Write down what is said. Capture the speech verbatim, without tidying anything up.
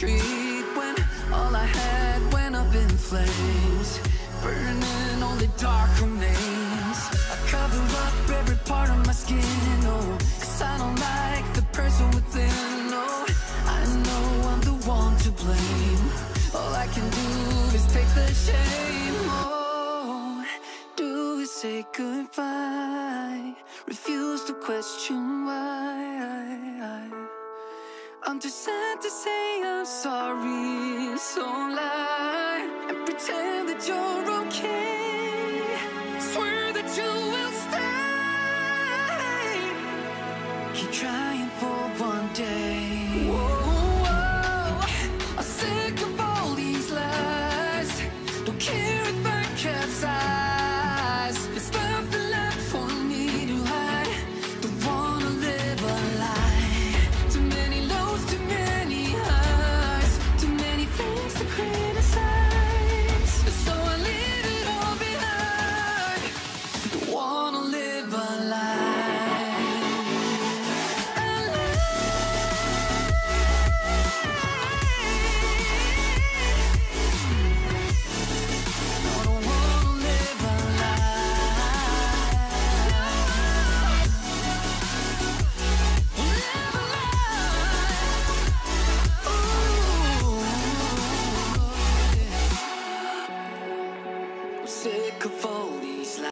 street when all I had went up in flames, burning only dark remains. I cover up every part of my skin, oh, cause I don't like the person within, oh. I know I'm the one to blame. All I can do is take the shame, oh. Do we say goodbye? Refuse to question why. I'm too sad to say I'm sorry, so lie and pretend that you're okay. Swear that you will stay. Keep trying for one